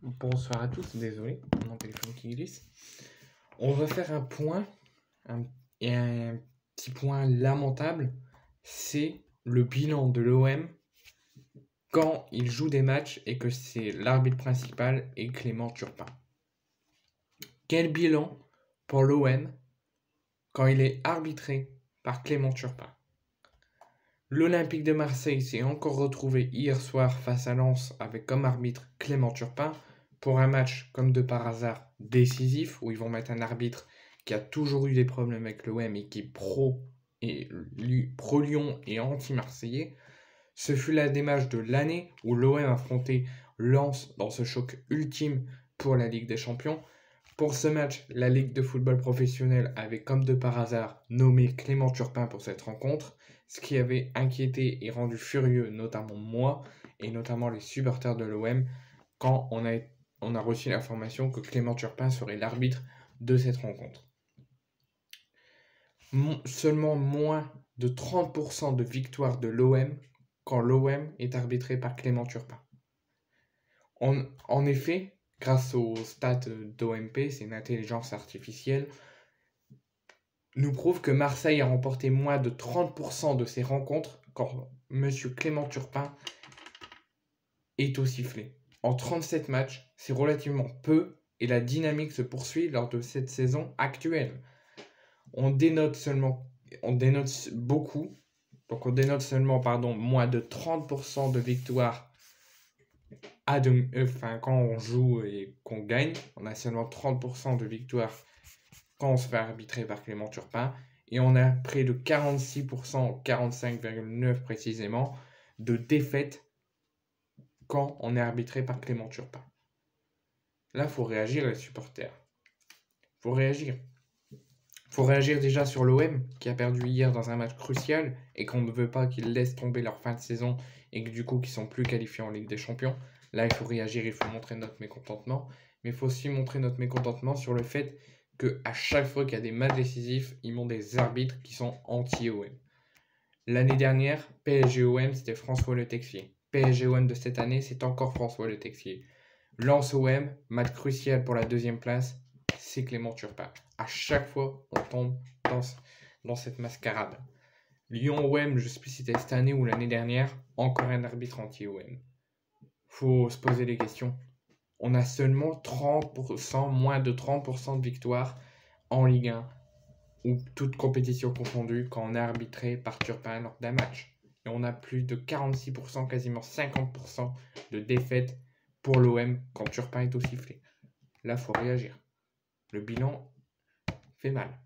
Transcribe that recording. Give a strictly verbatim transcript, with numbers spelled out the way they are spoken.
Bonsoir à tous, désolé, mon téléphone qui glisse. On va faire un point, un, et un petit point lamentable, c'est le bilan de l'O M quand il joue des matchs et que c'est l'arbitre principal et Clément Turpin. Quel bilan pour l'O M quand il est arbitré par Clément Turpin? L'Olympique de Marseille s'est encore retrouvé hier soir face à Lens avec comme arbitre Clément Turpin pour un match comme de par hasard décisif où ils vont mettre un arbitre qui a toujours eu des problèmes avec l'O M et qui est pro et pro Lyon et anti-marseillais. Ce fut la démarche de l'année où l'O M affrontait Lens dans ce choc ultime pour la Ligue des Champions. Pour ce match, la Ligue de football professionnel avait comme de par hasard nommé Clément Turpin pour cette rencontre, ce qui avait inquiété et rendu furieux notamment moi et notamment les supporters de l'O M quand on a, on a reçu l'information que Clément Turpin serait l'arbitre de cette rencontre. Mon, seulement moins de trente pour cent de victoires de l'O M quand l'O M est arbitré par Clément Turpin. En, en effet, grâce aux stats d'O M P, c'est une intelligence artificielle, nous prouve que Marseille a remporté moins de trente pour cent de ses rencontres quand M. Clément Turpin est au sifflet. En trente-sept matchs, c'est relativement peu et la dynamique se poursuit lors de cette saison actuelle. On dénote seulement, on dénote beaucoup, donc on dénote seulement pardon, moins de trente pour cent de victoires à demi, euh, enfin, quand on joue et qu'on gagne. On a seulement trente pour cent de victoires quand on se fait arbitrer par Clément Turpin, et on a près de quarante-six pour cent, quarante-cinq virgule neuf pour cent précisément, de défaites quand on est arbitré par Clément Turpin. Là, il faut réagir les supporters. Il faut réagir. Il faut réagir déjà sur l'O M qui a perdu hier dans un match crucial et qu'on ne veut pas qu'ils laissent tomber leur fin de saison et que du coup qu'ils sont plus qualifiés en Ligue des Champions. Là, il faut réagir, il faut montrer notre mécontentement, mais il faut aussi montrer notre mécontentement sur le fait qu'à chaque fois qu'il y a des matchs décisifs, ils ont des arbitres qui sont anti-O M. L'année dernière, P S G-O M, c'était François Le Texier. P S G-O M de cette année, c'est encore François Le Texier. Lens-O M, match crucial pour la deuxième place, c'est Clément Turpin. À chaque fois, on tombe dans, dans cette mascarade. Lyon-O M, je ne sais plus si c'était cette année ou l'année dernière, encore un arbitre anti-O M. Faut se poser des questions. On a seulement trente pour cent, moins de trente pour cent de victoires en Ligue un, ou toute compétition confondue, quand on est arbitré par Turpin lors d'un match. Et on a plus de quarante-six pour cent, quasiment cinquante pour cent de défaites pour l'O M quand Turpin est au sifflet. Là, il faut réagir. Le bilan fait mal.